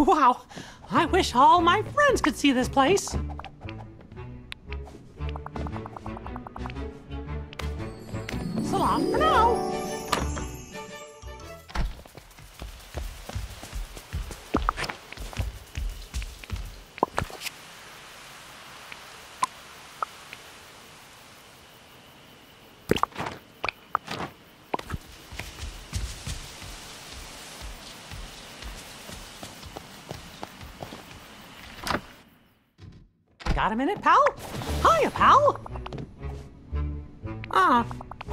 Wow, I wish all my friends could see this place. So long for now. Got a minute, pal? Hiya, pal. Ah.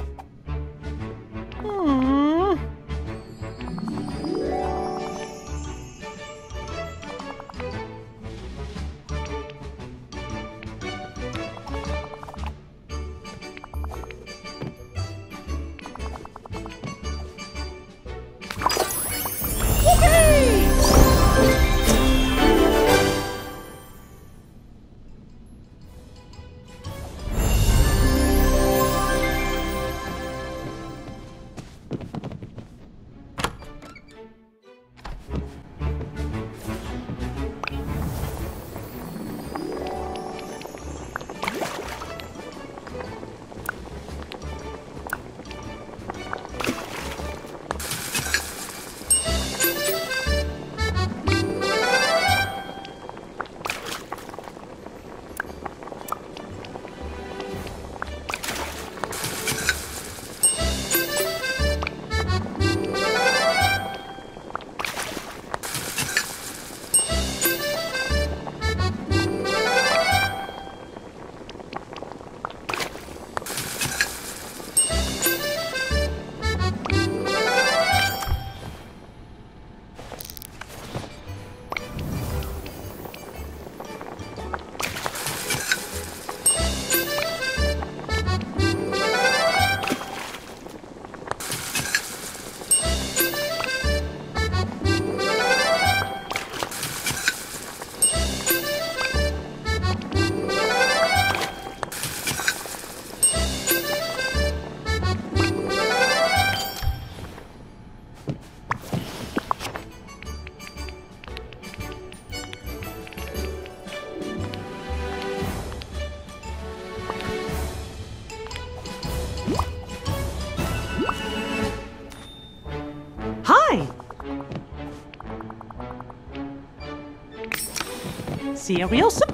See you real soon.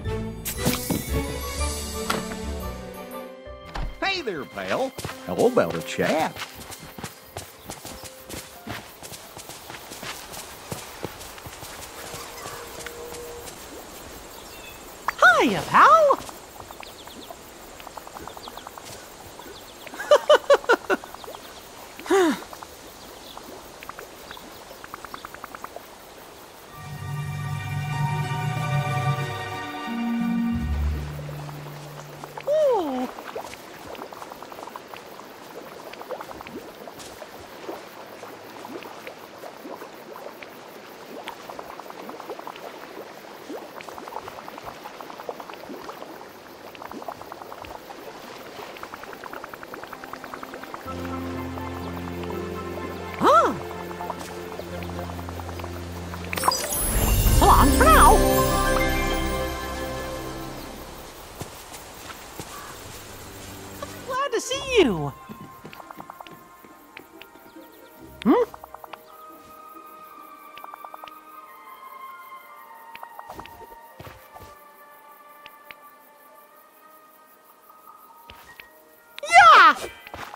Hey there, pal. How about a chat? Hiya, pal. So long for now. I'm glad to see you. Yeah!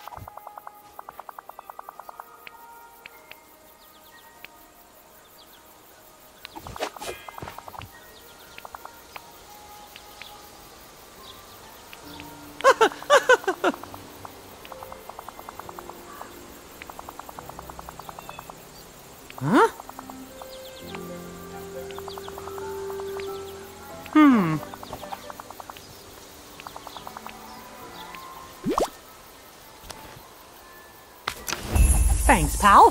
Huh? Thanks, pal.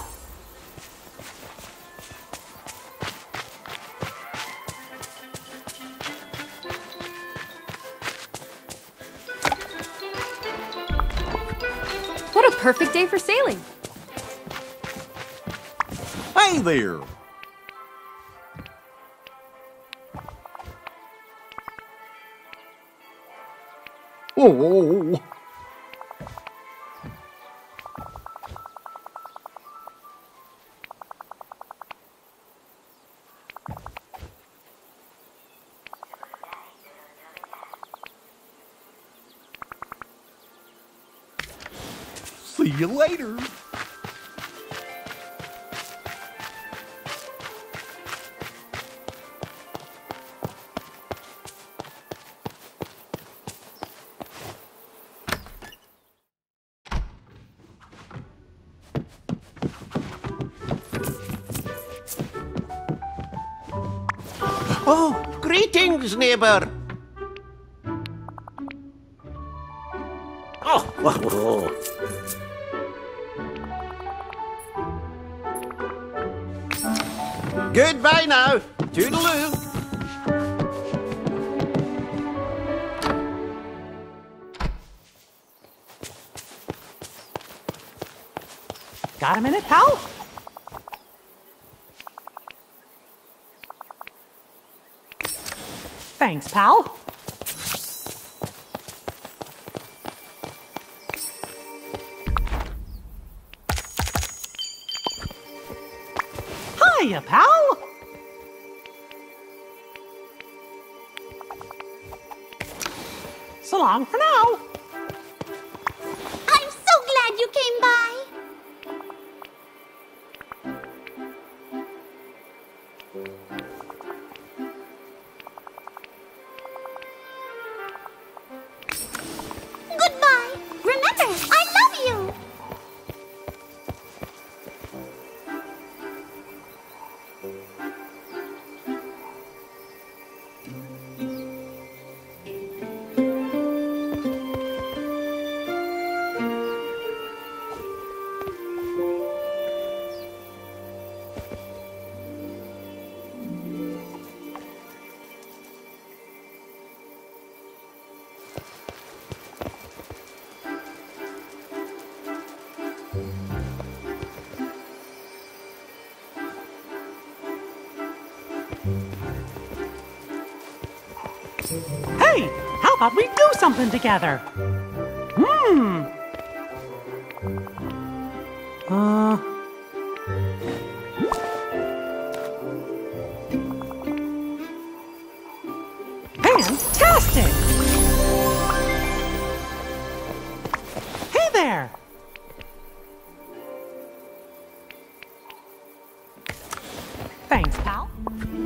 What a perfect day for sailing. Hey there. Oh. See you later. Oh, greetings, neighbor. Oh. Goodbye now. Toodaloo. Got a minute, pal? Thanks, pal. Hiya, pal. So long for now. I'm so glad you came by. Goodbye. Remember, I love you. Hey, how about we do something together? Fantastic! Hey there! Thanks, pal.